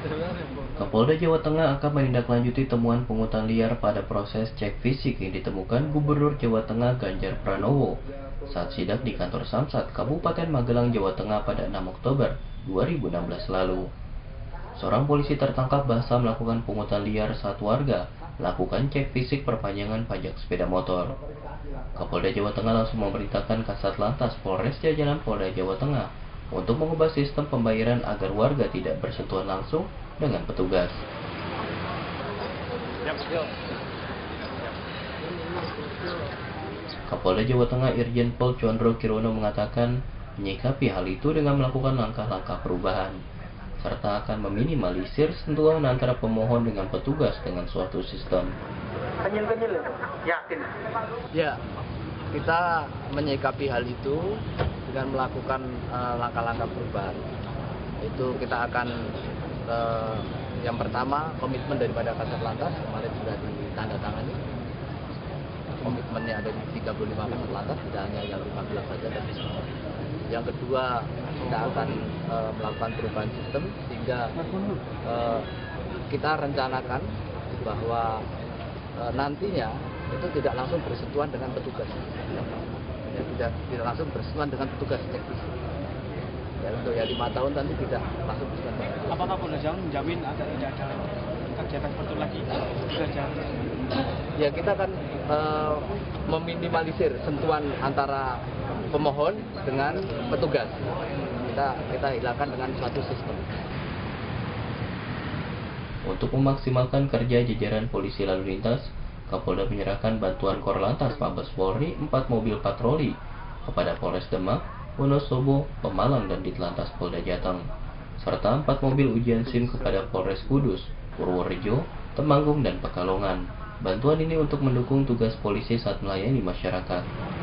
Kapolda Jawa Tengah akan menindaklanjuti temuan pungutan liar pada proses cek fisik yang ditemukan Gubernur Jawa Tengah Ganjar Pranowo saat sidak di kantor Samsat Kabupaten Magelang, Jawa Tengah pada 6 Oktober 2016 lalu. Seorang polisi tertangkap basah melakukan pungutan liar saat warga melakukan cek fisik perpanjangan pajak sepeda motor. Kapolda Jawa Tengah langsung memerintahkan Kasat Lantas Polres Jajaran Polda Jawa Tengah untuk mengubah sistem pembayaran agar warga tidak bersentuhan langsung dengan petugas. Kapolda Jawa Tengah Irjen Pol Condro Kirono mengatakan menyikapi hal itu dengan melakukan langkah-langkah perubahan, serta akan meminimalisir sentuhan antara pemohon dengan petugas dengan suatu sistem. Yakin? Ya, kita menyikapi hal itu dengan melakukan langkah-langkah perubahan. Itu kita akan yang pertama, komitmen daripada Kasat Lantas kemarin sudah ditandatangani. Komitmennya ada di 35 Kasat Lantas, tidak hanya yang 15 saja. Yang kedua, kita akan melakukan perubahan sistem sehingga kita rencanakan bahwa nantinya itu tidak langsung bersentuhan dengan petugas. Ya, tidak langsung bersentuhan dengan petugas teknis. Ya, untuk ya 5 tahun nanti tidak langsung bersentuhan. Apakah Polda Jawa menjamin agar tidak ada kegiatan seperti itu lagi? Ya, kita akan meminimalisir sentuhan antara pemohon dengan petugas. Kita hilangkan dengan suatu sistem. Untuk memaksimalkan kerja jajaran polisi lalu lintas, Kapolda menyerahkan bantuan Korlantas Mabes Polri 4 mobil patroli kepada Polres Demak, Wonosobo, Pemalang, dan Ditlantas Polda Jateng, serta 4 mobil ujian SIM kepada Polres Kudus, Purworejo, Temanggung, dan Pekalongan. Bantuan ini untuk mendukung tugas polisi saat melayani masyarakat.